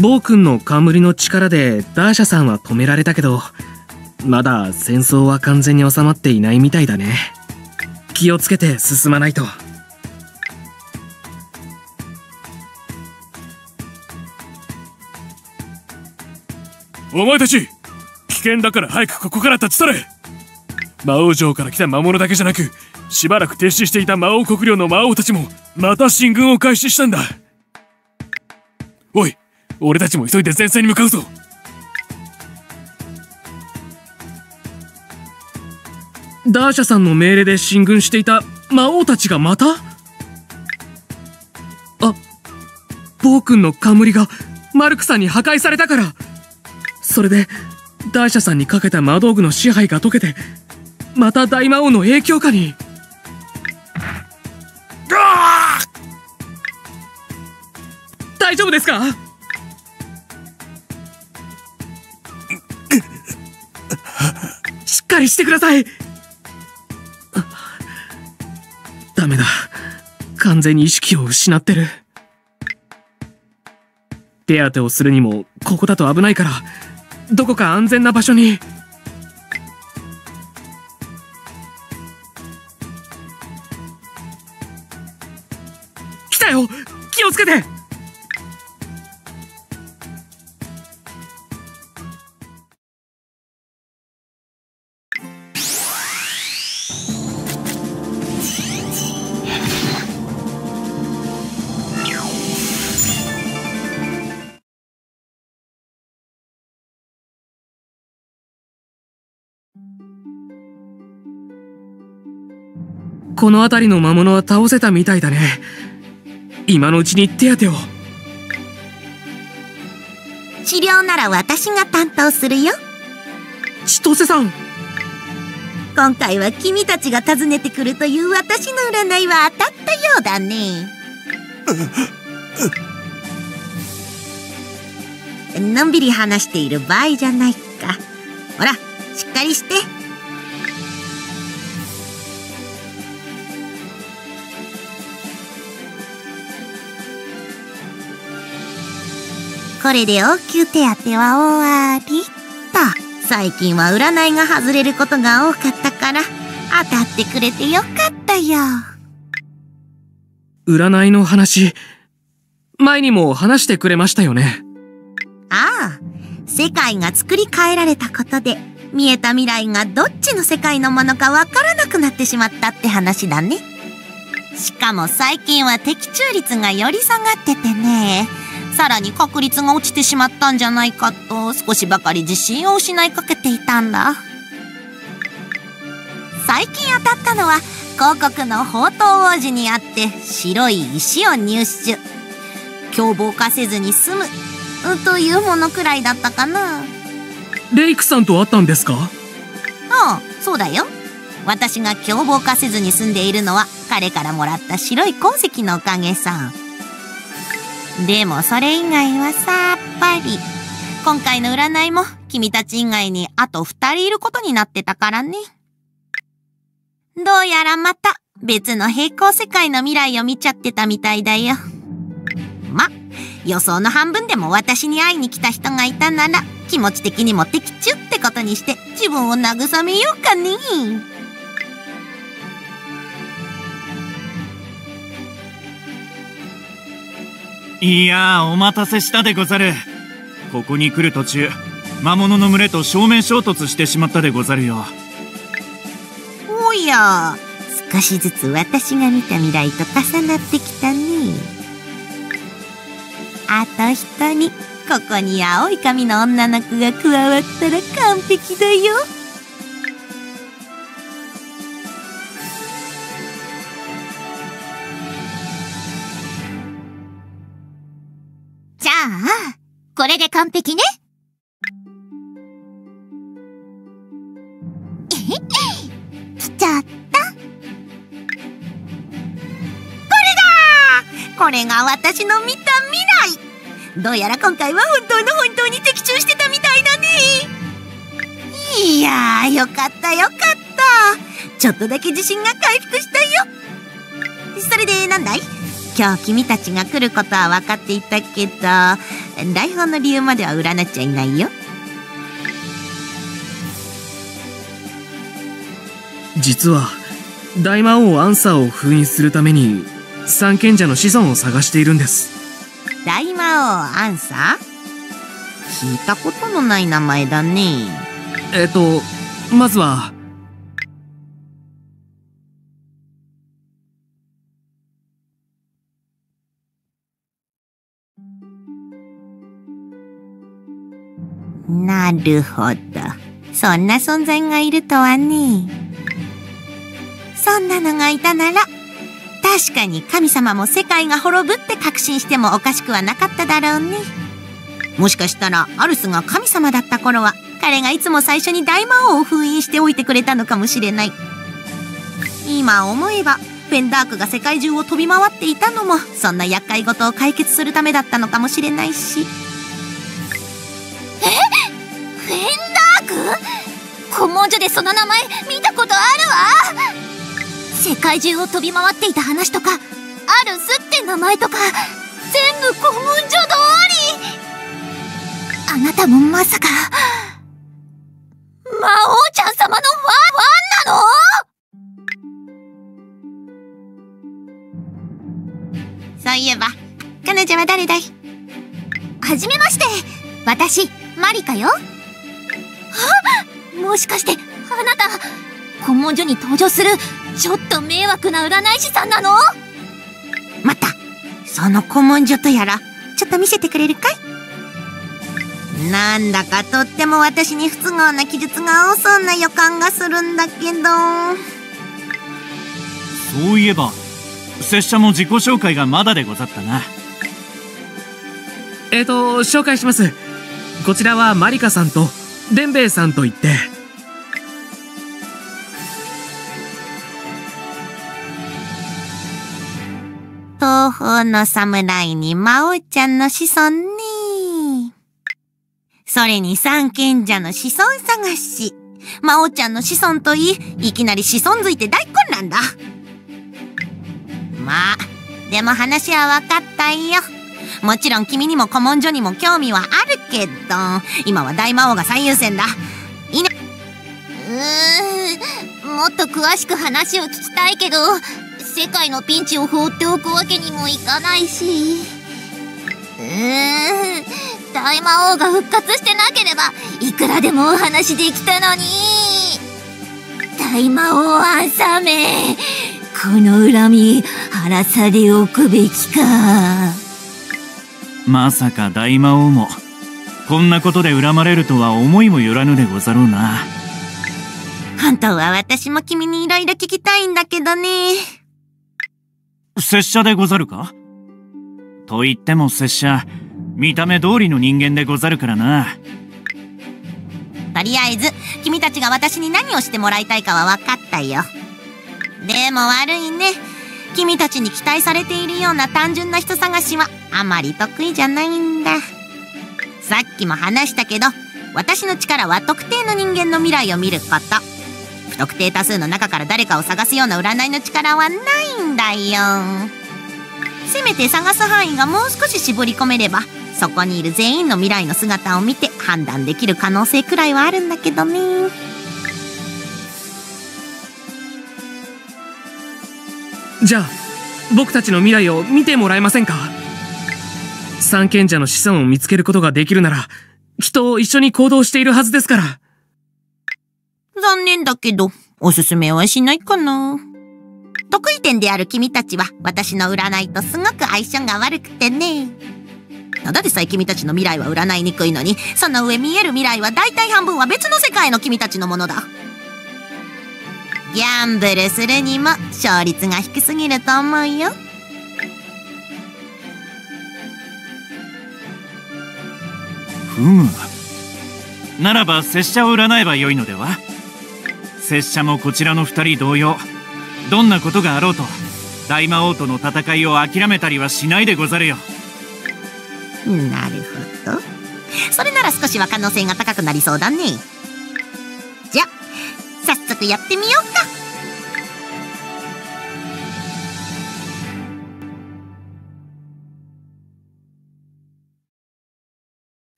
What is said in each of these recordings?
暴君の冠の力でダーシャさんは止められたけど、まだ戦争は完全に収まっていないみたいだね。気をつけて進まないと。 お前たち、危険だから早くここから立ち去れ。魔王城から来た魔物だけじゃなく、しばらく停止していた魔王国領の魔王たちもまた進軍を開始したんだ。おい、俺たちも急いで前線に向かうぞ。 ダーシャさんの命令で進軍していた魔王たちがまた？暴君の冠がマルクさんに破壊されたから。それでダーシャさんにかけた魔道具の支配が解けて、また大魔王の影響下に。大丈夫ですか？しっかりしてください。ダメだ、完全に意識を失ってる。手当てをするにもここだと危ないから、どこか安全な場所に。来たよ、気をつけて。この辺りの魔物は倒せたみたいだね。今のうちに手当てを。 治療なら私が担当するよ。 千歳さん、 今回は君たちが訪ねてくるという私の占いは当たったようだね。のんびり話している場合じゃないか。ほら、しっかりして。これで応急手当ては終わりと。最近は占いが外れることが多かったから、当たってくれてよかったよ。 占いの話、前にも話してくれましたよね。 ああ、世界が作り変えられたことで、見えた未来がどっちの世界のものかわからなくなってしまったって話だね。しかも最近は的中率がより下がっててね、さらに確率が落ちてしまったんじゃないかと少しばかり自信を失いかけていたんだ。最近当たったのは広告の宝刀王子にあって白い石を入手、凶暴化せずに済むというものくらいだったかな。 レイクさんと会ったんですか？ ああ、そうだよ。私が凶暴化せずに済んでいるのは彼からもらった白い鉱石のおかげさ。でもそれ以外はさっぱり。今回の占いも君たち以外にあと2人いることになってたからね。どうやらまた別の平行世界の未来を見ちゃってたみたいだよ。ま、予想の半分でも私に会いに来た人がいたなら気持ち的にも的中ってことにして自分を慰めようかね。 いやー、お待たせしたでござる。ここに来る途中、魔物の群れと正面衝突してしまったでござるよ。 おや、少しずつ私が見た未来と重なってきたね。あと一人、ここに青い髪の女の子が加わったら完璧だよ。じゃあ、これで完璧ね。来ちゃった。これだ！これが私の見た未来。どうやら今回は本当に的中してたみたいだね。いやー、よかったよかった。ちょっとだけ自信が回復したよ。それでなんだい？今日君たちが来ることは分かっていたけど、 台本の理由までは占っちゃいないよ。 実は大魔王アンサーを封印するために三賢者の子孫を探しているんです。 大魔王アンサー？聞いたことのない名前だね。 まずはなるほど。そんな存在がいるとはね。そんなのがいたなら、確かに神様も世界が滅ぶって確信してもおかしくはなかっただろうね。もしかしたらアルスが神様だった頃は、彼がいつも最初に大魔王を封印しておいてくれたのかもしれない。今思えば、フェンダークが世界中を飛び回っていたのも、そんな厄介事を解決するためだったのかもしれないし。 フェンダーク？古文書でその名前見たことあるわ。世界中を飛び回っていた話とか、アルスって名前とか、全部古文書通り。あなたもまさか魔王ちゃん様のファンなの？ そういえば、彼女は誰だい？ はじめまして、私マリカよ。もしかしてあなた古文書に登場するちょっと迷惑な占い師さんなの？ またその古文書とやら、ちょっと見せてくれるかい？なんだかとっても私に不都合な記述が多そうな予感がするんだけど。 そういえば拙者も自己紹介がまだでござったな。 紹介します。こちらはマリカさんとデンベイさんといって、 東方の侍に魔王ちゃんの子孫ね。それに三賢者の子孫探し。魔王ちゃんの子孫といい、いきなり子孫づいて大混乱だ。まあ、でも話は分かったよ。もちろん君にも古文書にも興味はあるけど、今は大魔王が最優先だ。 もっと詳しく話を聞きたいけど、世界のピンチを放っておくわけにもいかないし。大魔王が復活してなければいくらでもお話できたのに。大魔王アンサーめ、この恨み晴らされおくべきか。 まさか大魔王もこんなことで恨まれるとは思いもよらぬでござろうな。 本当は私も君にいろいろ聞きたいんだけどね。 拙者でござるか？と言っても拙者見た目通りの人間でござるからな。 とりあえず君たちが私に何をしてもらいたいかは分かったよ。でも悪いね。君たちに期待されているような単純な人探しはあまり得意じゃないんだ。さっきも話したけど、私の力は特定の人間の未来を見ること。不特定多数の中から誰かを探すような占いの力はないんだよ。せめて探す範囲がもう少し絞り込めれば、そこにいる全員の未来の姿を見て判断できる可能性くらいはあるんだけどね。 じゃあ僕たちの未来を見てもらえませんか？三賢者の子孫を見つけることができるなら、きっと一緒に行動しているはずですから。 残念だけど、おすすめはしないかな。得意点である君たちは、私の占いとすごく相性が悪くてね。ただでさえ君たちの未来は占いにくいのに、その上見える未来は大体半分は別の世界の君たちのものだ。ギャンブルするにも勝率が低すぎると思うよ。 ふむ。ならば拙者を占えばよいのでは？拙者もこちらの二人同様、どんなことがあろうと大魔王との戦いを諦めたりはしないでござるよ。 なるほど。それなら少しは可能性が高くなりそうだね。じゃ、早速やってみようか。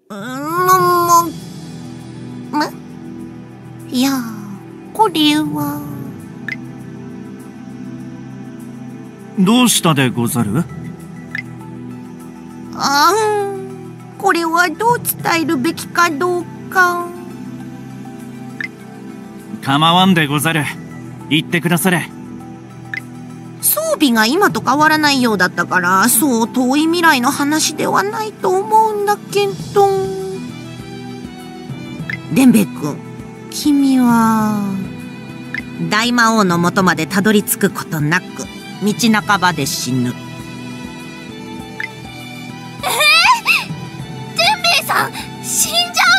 いや、これは。 どうしたでござる？ これはどう伝えるべきかどうか。 構わんでござる。言ってくだされ。 装備が今と変わらないようだったから、そう遠い未来の話ではないと思うんだけど。伝兵衛君、君は大魔王の元までたどり着くことなく道半ばで死ぬ。 伝兵衛さん、死んじ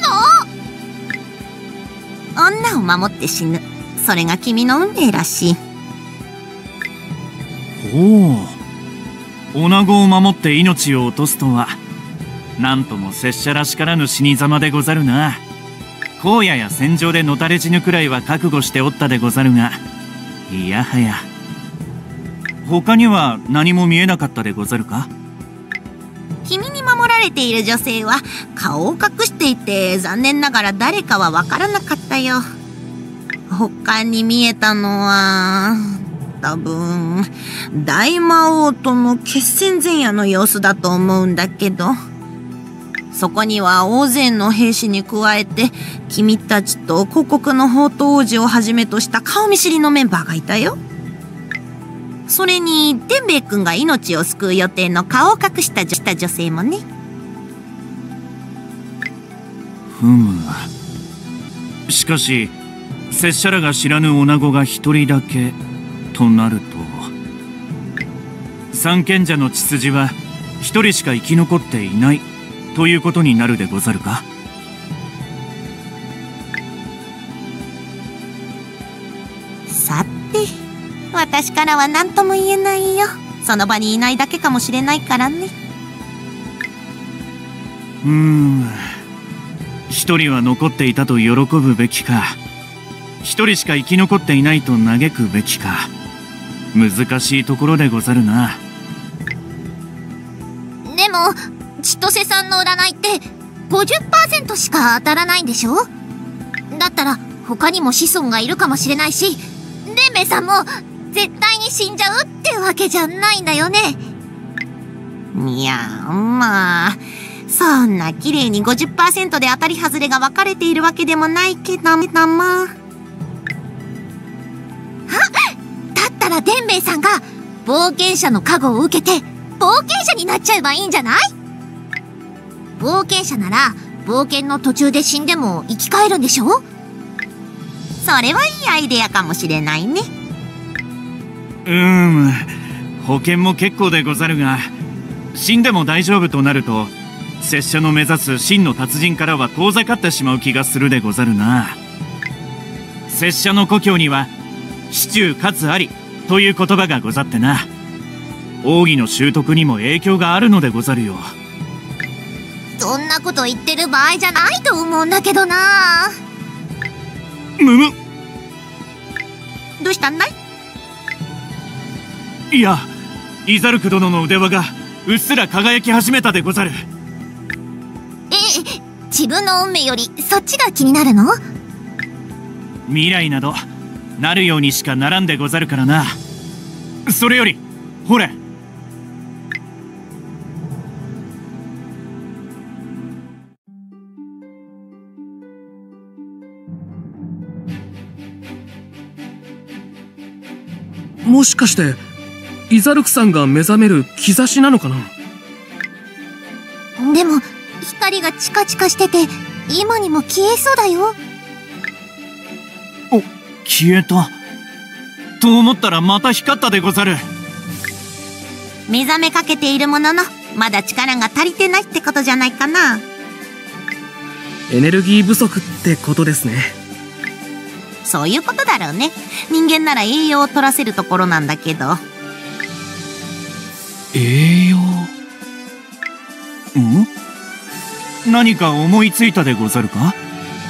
ゃうの？ 女を守って死ぬ。それが君の運命らしい。 お女子を守って命を落とすとは、なんとも拙者らしからぬ死に様でござるな。荒野や戦場でのたれ死ぬくらいは覚悟しておったでござるが、いやはや他には何も見えなかったでござるか？ 君に守られている女性は顔を隠していて、残念ながら誰かは分からなかったよ。他に見えたのは多分大魔王との決戦前夜の様子だと思うんだけど、そこには大勢の兵士に加えて君たちと古国の宝刀王子をはじめとした顔見知りのメンバーがいたよ。それに伝兵衛君が命を救う予定の顔を隠した女性もね。 ふむ。しかし拙者らが知らぬ女子が一人だけとなると、三賢者の血筋は一人しか生き残っていないということになるでござるか？ さて、私からは何とも言えないよ。その場にいないだけかもしれないからね。 一人は残っていたと喜ぶべきか、一人しか生き残っていないと嘆くべきか、難しいところでござるな。 でも千歳さんの占いって 50% しか当たらないんでしょ？だったら他にも子孫がいるかもしれないし、伝兵衛さんも絶対に死んじゃうってわけじゃないんだよね。 いや、まあそんな綺麗に 50% で当たり外れが分かれているわけでもないけどな。だったら伝兵衛さんが冒険者の加護を受けて冒険者になっちゃえばいいんじゃない？冒険者なら冒険の途中で死んでも生き返るんでしょ？ それはいいアイデアかもしれないね。 保険も結構でござるが、死んでも大丈夫となると拙者の目指す真の達人からは遠ざかってしまう気がするでござるな。拙者の故郷には死中かつありという言葉がござってな、奥義の習得にも影響があるのでござるよ。 そんなこと言ってる場合じゃないと思うんだけどな。 むむ。 どうしたんだい？ いや、イザルク殿の腕輪がうっすら輝き始めたでござる。 自分の運命よりそっちが気になるの？ 未来などなるようにしかならんでござるからな。それよりほれ、 もしかしてイザルクさんが目覚める兆しなのかな？ でも光がチカチカしてて今にも消えそうだよ。 お、消えたと思ったらまた光ったでござる。 目覚めかけているもののまだ力が足りてないってことじゃないかな。 エネルギー不足ってことですね。 そういうことだろうね。人間なら栄養を取らせるところなんだけど。 栄養？何か思いついたでござるか？ 思い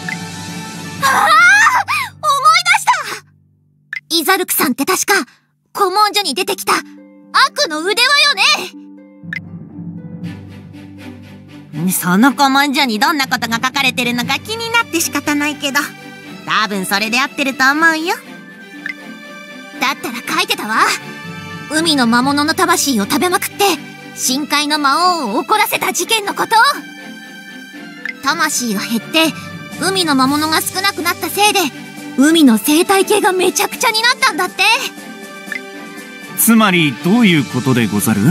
出した！イザルクさんって確か古文書に出てきた悪の腕輪よね。 その古文書にどんなことが書かれてるのか気になって仕方ないけど、多分それで合ってると思うよ。 だったら書いてたわ。海の魔物の魂を食べまくって深海の魔王を怒らせた事件のこと。魂が減って海の魔物が少なくなったせいで海の生態系がめちゃくちゃになったんだって。 つまりどういうことでござる？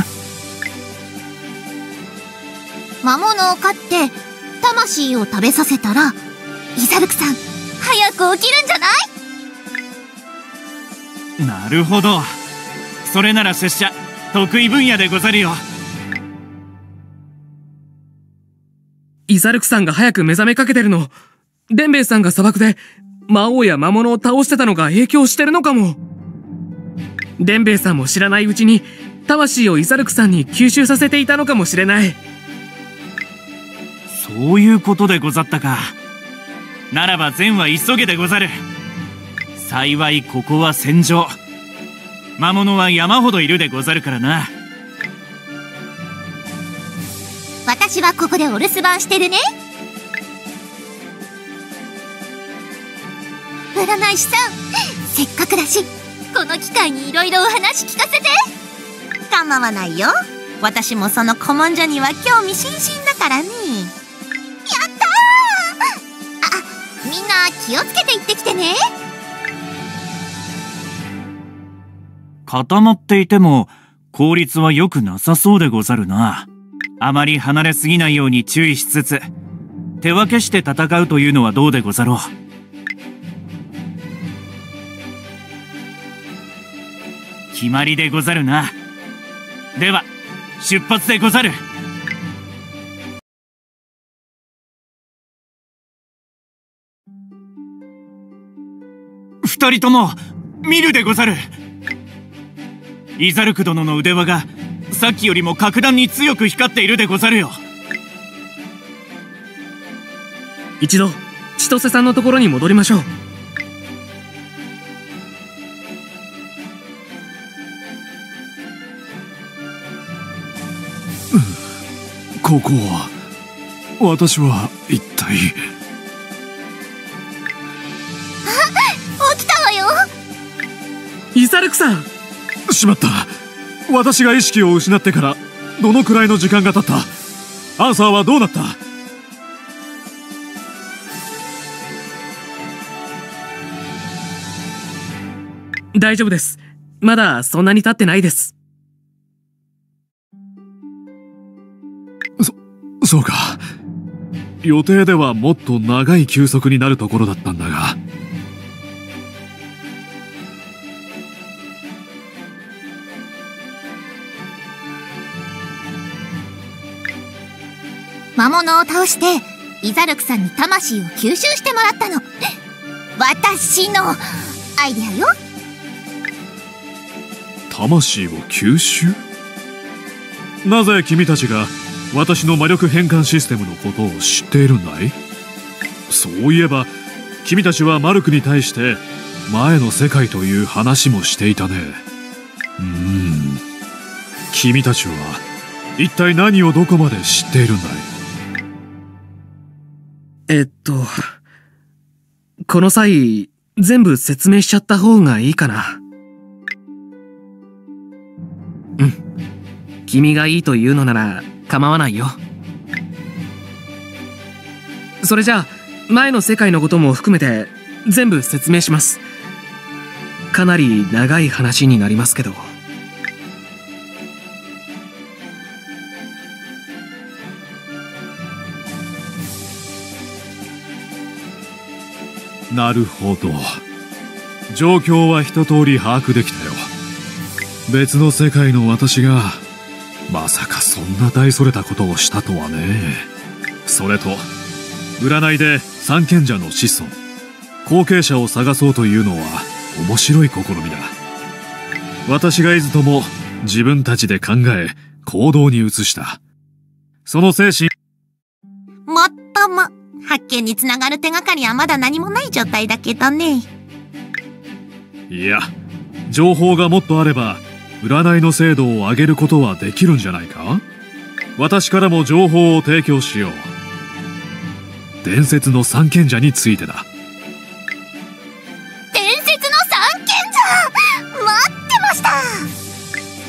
魔物を飼って魂を食べさせたらイザルクさん早く起きるんじゃない？ なるほど。それなら拙者得意分野でござるよ。 イザルクさんが早く目覚めかけてるの、デンベイさんが砂漠で魔王や魔物を倒してたのが影響してるのかも。デンベイさんも知らないうちに魂をイザルクさんに吸収させていたのかもしれない。 そういうことでござったか。ならば善は急げでござる。幸いここは戦場。魔物は山ほどいるでござるからな。 私はここでお留守番してるね。占い師さん、せっかくだしこの機会にいろいろお話聞かせて。 構わないよ。私もその古文書には興味津々だからね。 やったー。あ、みんな気をつけて行ってきてね。 固まっていても効率は良くなさそうでござるな。あまり離れすぎないように注意しつつ手分けして戦うというのはどうでござろう。決まりでござるな。では出発でござる。二人とも見るでござる。イザルク殿の腕輪がさっきよりも格段に強く光っているでござるよ。 一度千歳さんのところに戻りましょう。 ここは、私は一体。 起きたわよ。 イザルクさん。 しまった。私が意識を失ってからどのくらいの時間が経った？アーサーはどうなった？ 大丈夫です。まだそんなに経ってないです。 そうか。予定ではもっと長い休息になるところだったんだが。 魔物を倒してイザルクさんに魂を吸収してもらったの。私のアイデアよ。 魂を吸収？なぜ君たちが私の魔力変換システムのことを知っているんだい？そういえば君たちはマルクに対して前の世界という話もしていたね。君たちは一体何をどこまで知っているんだい？ この際全部説明しちゃった方がいいかな。君がいいと言うのなら構わないよ。それじゃあ前の世界のことも含めて全部説明します。かなり長い話になりますけど。 なるほど。状況は一通り把握できたよ。別の世界の私がまさかそんな大それたことをしたとはね。それと占いで三賢者の子孫後継者を探そうというのは面白い試みだ。私がいずとも自分たちで考え行動に移した。その精神。 もっとも発見につながる手がかりはまだ何もない状態だけどね。 いや、情報がもっとあれば占いの精度を上げることはできるんじゃないか？ 私からも情報を提供しよう。伝説の三賢者についてだ。 伝説の三賢者、待ってました。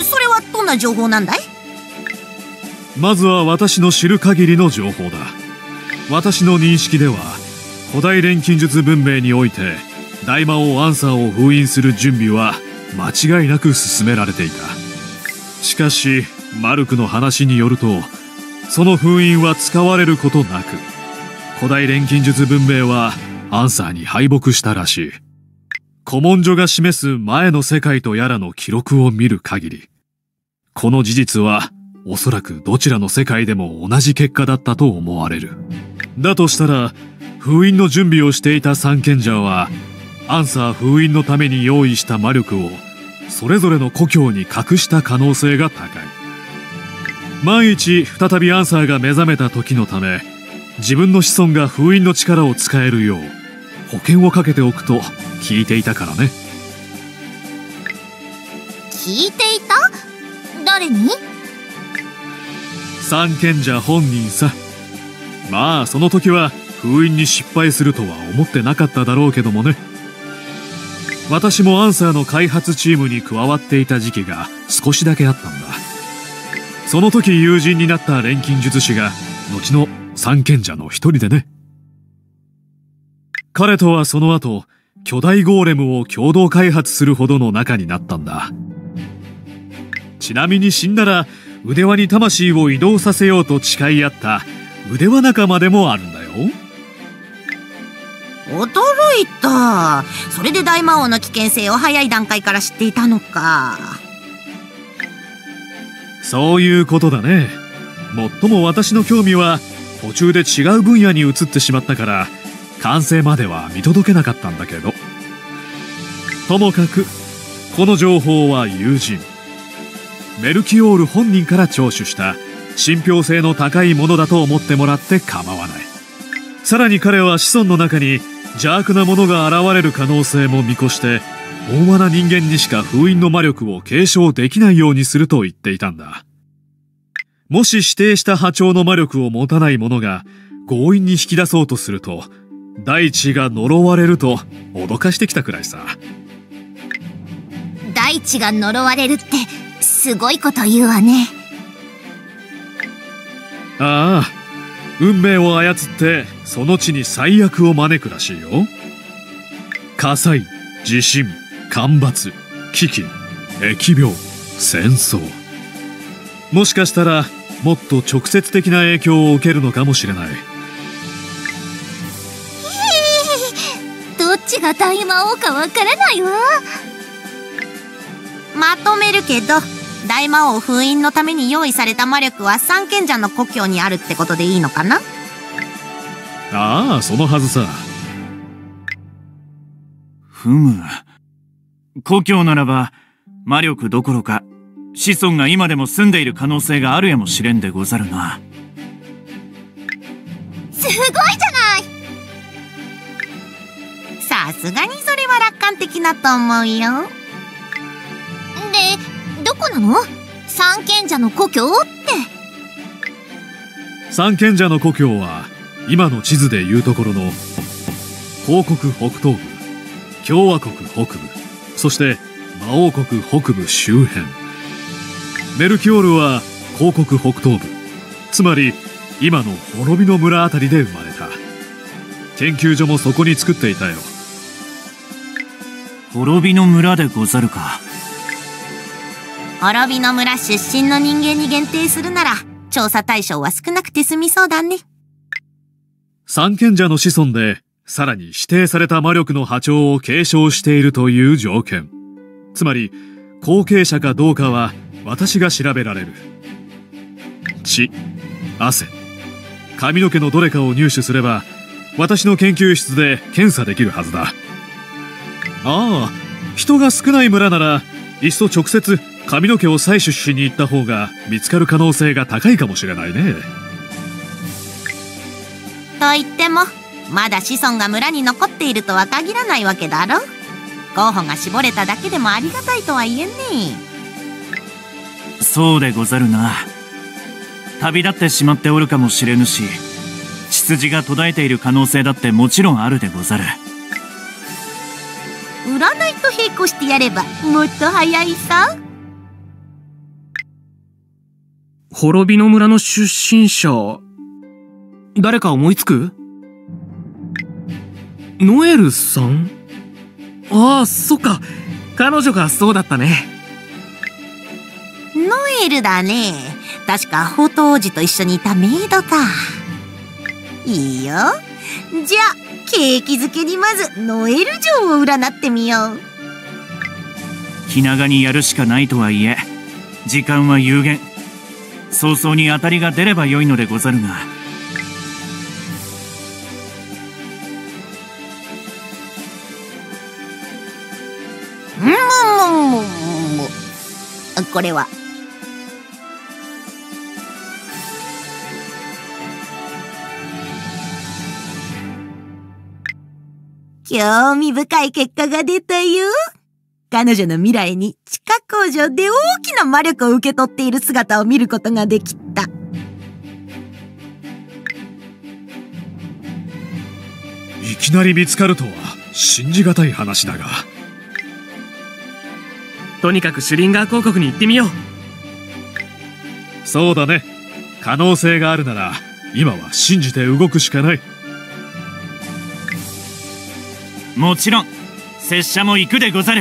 それはどんな情報なんだい？ まずは私の知る限りの情報だ。私の認識では古代錬金術文明において大魔王アンサーを封印する準備は間違いなく進められていた。しかしマルクの話によると、その封印は使われることなく、古代錬金術文明はアンサーに敗北したらしい。古文書が示す前の世界とやらの記録を見る限り、この事実はおそらくどちらの世界でも同じ結果だったと思われる。だとしたら、封印の準備をしていた三賢者は、アンサー封印のために用意した魔力をそれぞれの故郷に隠した可能性が高い。万一再びアンサーが目覚めた時のため、自分の子孫が封印の力を使えるよう保険をかけておくと聞いていたからね。 聞いていた？誰に？ 三賢者本人さ。まあその時は封印に失敗するとは思ってなかっただろうけどもね。私もアンサーの開発チームに加わっていた時期が少しだけあったんだ。その時友人になった錬金術師が後の三賢者の一人でね。彼とはその後巨大ゴーレムを共同開発するほどの仲になったんだ。ちなみに死んだら腕輪に魂を移動させようと誓い合った腕輪仲間でもあるんだよ。 驚いた。それで大魔王の危険性を早い段階から知っていたのか。 そういうことだね。もっとも私の興味は途中で違う分野に移ってしまったから完成までは見届けなかったんだけど、ともかくこの情報は友人メルキオール本人から聴取した信憑性の高いものだと思ってもらって構わない。さらに彼は子孫の中に邪悪なものが現れる可能性も見越して、大間な人間にしか封印の魔力を継承できないようにすると言っていたんだ。もし指定した波長の魔力を持たない者が強引に引き出そうとすると、大地が呪われると脅かしてきたくらいさ。 大地が呪われるってすごいこと言うわね。 ああ、運命を操ってその地に最悪を招くらしいよ。火災、地震、干ばつ、飢饉、疫病、戦争。もしかしたらもっと直接的な影響を受けるのかもしれない。 どっちが大魔王かわからないわ。 まとめるけど、大魔王封印のために用意された魔力は三賢者の故郷にあるってことでいいのかな？ ああ、そのはずさ。 ふむ。故郷ならば魔力どころか子孫が今でも住んでいる可能性があるやもしれんでござるな。 すごいじゃない。 さすがにそれは楽観的だと思うよ。 で、どこなの？三賢者の故郷って。 三賢者の故郷は今の地図でいうところの公国北東部、共和国北部、そして魔王国北部周辺。メルキオールは公国北東部、つまり今の滅びの村あたりで生まれた。研究所もそこに作っていたよ。 滅びの村でござるか。 滅びの村出身の人間に限定するなら調査対象は少なくて済みそうだね。 三賢者の子孫でさらに指定された魔力の波長を継承しているという条件。つまり後継者かどうかは私が調べられる。血、汗、髪の毛のどれかを入手すれば私の研究室で検査できるはずだ。ああ、人が少ない村ならいっそ直接髪の毛を採取しに行った方が見つかる可能性が高いかもしれないね。 と言ってもまだ子孫が村に残っているとは限らないわけだろ。候補が絞れただけでもありがたいとは言えねそうでござるな。 旅立ってしまっておるかもしれぬし、血筋が途絶えている可能性だってもちろんあるでござる。 占いと並行してやればもっと早いさ。 滅びの村の出身者、誰か思いつく？ノエルさん？ああ、そっか。彼女がそうだったね。 ノエルだね。確か宝刀王子と一緒にいたメイドか。いいよ。じゃあ景気づけにまずノエル城を占ってみよう。 気長にやるしかないとはいえ、時間は有限。早々に当たりが出ればよいのでござるが。 これは興味深い結果が出たよ。彼女の未来に地下工場で大きな魔力を受け取っている姿を見ることができた。 いきなり見つかるとは信じがたい話だが。 とにかくシュリンガー公国に行ってみよう。 そうだね。可能性があるなら今は信じて動くしかない。 もちろん拙者も行くでござる。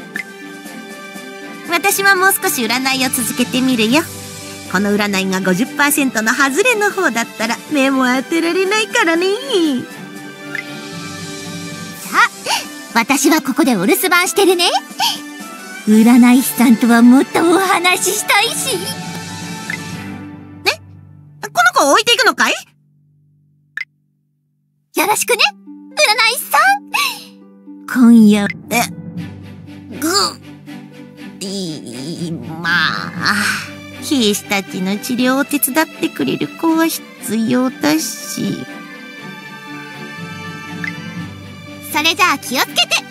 私はもう少し占いを続けてみるよ。この占いが 50% の外れの方だったら目も当てられないからね。 さあ、私はここでお留守番してるね。占い師さんとはもっとお話ししたいし。 この子を置いていくのかい？ よろしくね、占い師さん。今夜まあ兵士たちの治療を手伝ってくれる子は必要だし。 それじゃあ気をつけて。